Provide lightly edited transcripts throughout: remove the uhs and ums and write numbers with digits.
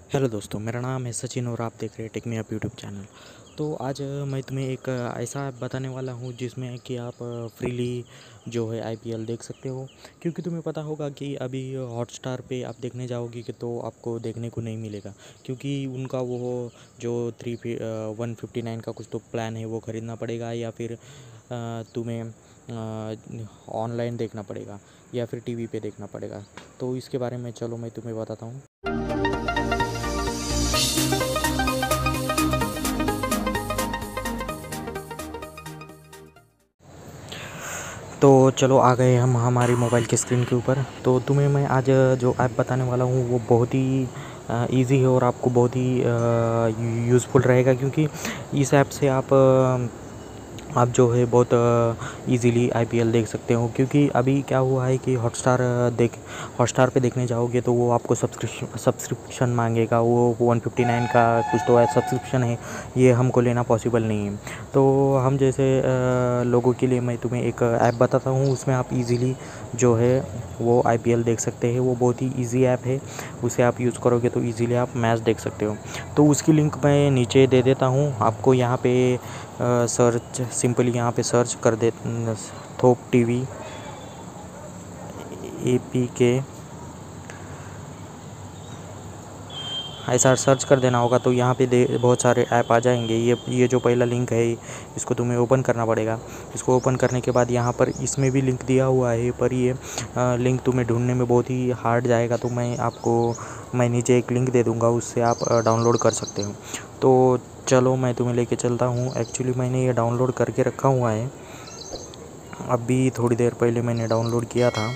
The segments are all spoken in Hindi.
हेलो दोस्तों, मेरा नाम है सचिन और आप देख रहे हैं tech me up YouTube channel. तो आज मैं तुम्हें एक ऐसा ऐप बताने वाला हूँ जिसमें कि आप फ्रीली जो है आईपीएल देख सकते हो। क्योंकि तुम्हें पता होगा कि अभी हॉटस्टार पे आप देखने जाओगे कि तो आपको देखने को नहीं मिलेगा, क्योंकि उनका वो जो 159 का कुछ तो प्लान है वो ख़रीदना पड़ेगा, या फिर तुम्हें ऑनलाइन देखना पड़ेगा या फिर टीवी पे देखना पड़ेगा। तो इसके बारे में चलो मैं तुम्हें बताता हूँ। तो चलो आ गए हम हमारी मोबाइल के स्क्रीन के ऊपर। तो तुम्हें मैं आज जो ऐप बताने वाला हूँ वो बहुत ही ईज़ी है और आपको बहुत ही यूज़फुल रहेगा, क्योंकि इस ऐप से आप जो है बहुत इजीली आईपीएल देख सकते हो। क्योंकि अभी क्या हुआ है कि हॉटस्टार पे देखने जाओगे तो वो आपको सब्सक्रिप्शन मांगेगा। वो 159 का कुछ तो सब्सक्रिप्शन है, ये हमको लेना पॉसिबल नहीं है। तो हम जैसे लोगों के लिए मैं तुम्हें एक ऐप बताता हूँ, उसमें आप इजीली जो है वो आईपीएल देख सकते हैं। वो बहुत ही इजी ऐप है, उसे आप यूज़ करोगे तो इजीली आप मैच देख सकते हो। तो उसकी लिंक मैं नीचे दे देता हूँ आपको। यहाँ पे सर्च सिंपली यहाँ पे सर्च कर दे, थोप टीवी APK ऐसा सर्च कर देना होगा। तो यहाँ पे बहुत सारे ऐप आ जाएंगे। ये जो पहला लिंक है इसको तुम्हें ओपन करना पड़ेगा। इसको ओपन करने के बाद यहाँ पर इसमें भी लिंक दिया हुआ है, पर ये लिंक तुम्हें ढूंढने में बहुत ही हार्ड जाएगा। तो मैं नीचे एक लिंक दे दूँगा, उससे आप डाउनलोड कर सकते हो। तो चलो मैं तुम्हें लेके चलता हूँ। एक्चुअली मैंने ये डाउनलोड करके रखा हुआ है, अभी थोड़ी देर पहले मैंने डाउनलोड किया था।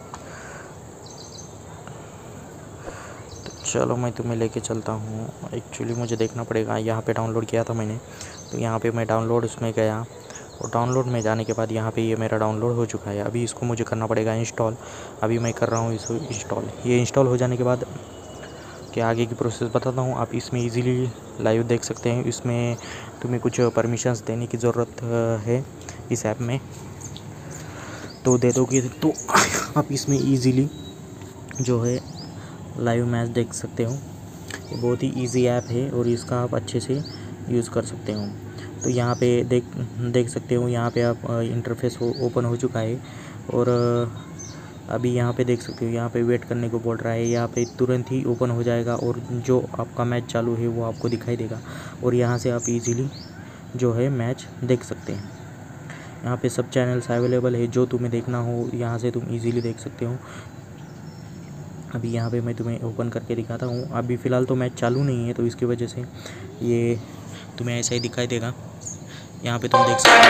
चलो मैं तुम्हें लेके चलता हूँ। एक्चुअली मुझे देखना पड़ेगा, यहाँ पे डाउनलोड किया था मैंने। तो यहाँ पे मैं डाउनलोड उसमें गया और डाउनलोड में जाने के बाद यहाँ पे ये मेरा डाउनलोड हो चुका है। अभी इसको मुझे करना पड़ेगा इंस्टॉल। अभी मैं कर रहा हूँ इसको इंस्टॉल। ये इंस्टॉल हो जाने के बाद क्या आगे की प्रोसेस बताता हूँ। आप इसमें इजीली लाइव देख सकते हैं। इसमें तुम्हें कुछ परमिशंस देने की ज़रूरत है इस ऐप में, तो दे दोगे तो आप इसमें ईज़िली जो है लाइव मैच देख सकते हो। ये बहुत ही इजी ऐप है और इसका आप अच्छे से यूज़ कर सकते हो। तो यहाँ पे देख सकते हो, यहाँ पे आप इंटरफेस ओपन हो चुका है। और अभी यहाँ पे देख सकते हो, यहाँ पे वेट करने को बोल रहा है। यहाँ पे तुरंत ही ओपन हो जाएगा और जो आपका मैच चालू है वो आपको दिखाई देगा। और यहाँ से आप इजीली जो है मैच देख सकते हैं। यहाँ पे सब चैनल्स अवेलेबल है, जो तुम्हें देखना हो यहाँ से तुम इजीली देख सकते हो। अभी यहाँ पे मैं तुम्हें ओपन करके दिखाता हूँ। अभी फ़िलहाल तो मैच चालू नहीं है, तो इसकी वजह से ये तुम्हें ऐसा ही दिखाई देगा। यहाँ पे तुम देख सकते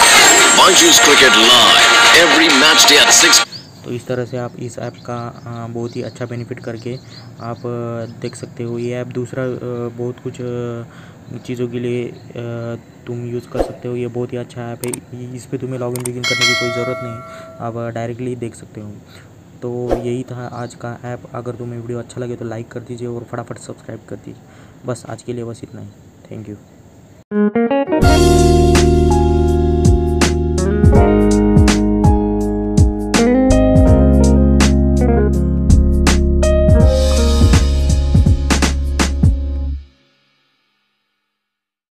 हो। तो इस तरह से आप इस ऐप का बहुत ही अच्छा बेनिफिट करके आप देख सकते हो। ये ऐप दूसरा बहुत कुछ चीज़ों के लिए तुम यूज़ कर सकते हो। ये बहुत ही अच्छा ऐप है। इस पर तुम्हें लॉगिन करने की कोई ज़रूरत नहीं, आप डायरेक्टली देख सकते हो। तो यही था आज का ऐप। अगर तुम्हें वीडियो अच्छा लगे तो लाइक कर दीजिए और फटाफट सब्सक्राइब कर दीजिए। बस आज के लिए बस इतना ही। Thank you.